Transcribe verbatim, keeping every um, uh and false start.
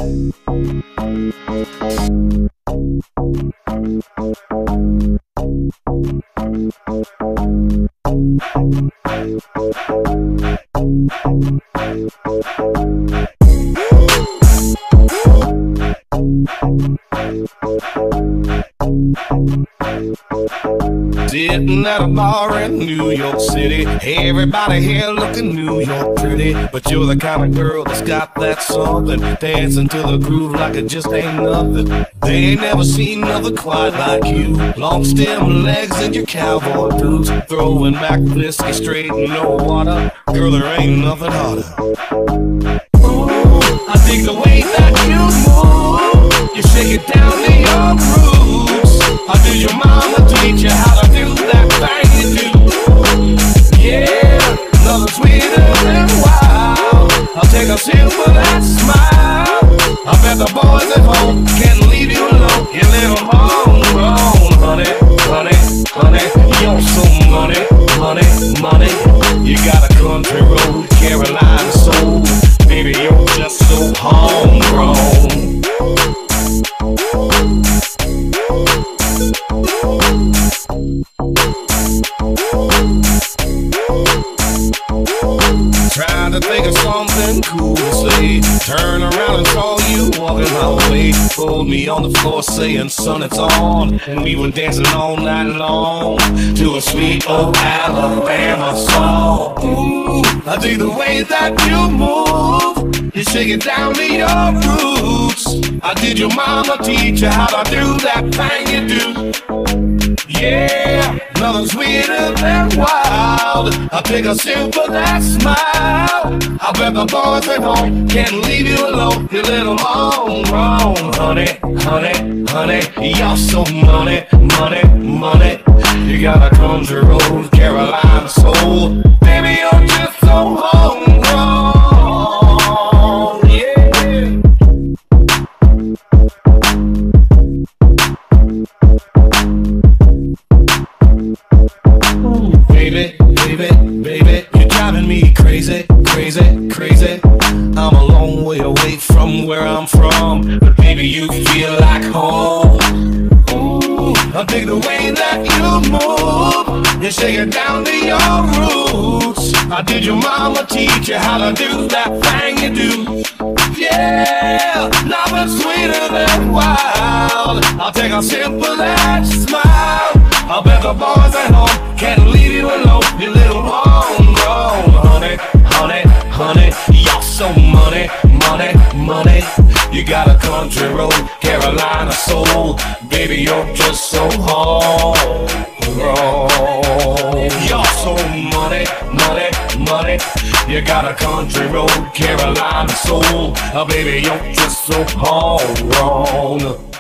Sitting at a bar in New York City, everybody here looking New York pretty, but you're the kind of girl that's got that something, dancing to the groove like it just ain't nothing. They ain't never seen nothing quite like you. Long stem legs and your cowboy boots, throwing back whiskey straight in no water. Girl, there ain't nothing harder. Ooh, I dig the way that you move. You shake it down to your roots. How did your mama teach you how to do that thing you do? Yeah, nothing sweeter than wild. I'll take a sip of that smile. I bet the boys at home can't leave you alone. You little homegrown, honey, honey, honey. You're so money, money, money. You got a country road, Carolina soul. Baby, you're just so homegrown. Trying to think of something cool to say. Turn around and saw you walking my way. Pulled me on the floor saying, son, it's on. And we were dancing all night long to a sweet old Alabama song. Ooh, I dig the way that you move. You shake it down to your roots. I did your mama teach you how to do that thing you do? Yeah, nothing sweeter than wild. I'll take a sip of that smile. I bet the boys at home can't leave you alone. You little homegrown, honey, honey, honey. You're so money, money, money. You got a country road, Carolina soul. Baby, you're just so homegrown. Baby, baby, baby, you're driving me crazy, crazy, crazy. I'm a long way away from where I'm from, but baby, you feel like home. Ooh, I dig the way that you move. You shake it down to your roots. I did your mama teach you how to do that thing you do? Yeah, nothing sweeter than wild. I'll take a sip of that smile. I bet the boys at home can't leave you alone. You little homegrown, honey, honey, honey. You're so money, money, money. You got a country road, Carolina soul. Baby, you're just so homegrown. You're so money, money, money. You got a country road, Carolina soul. Oh, baby, you're just so homegrown.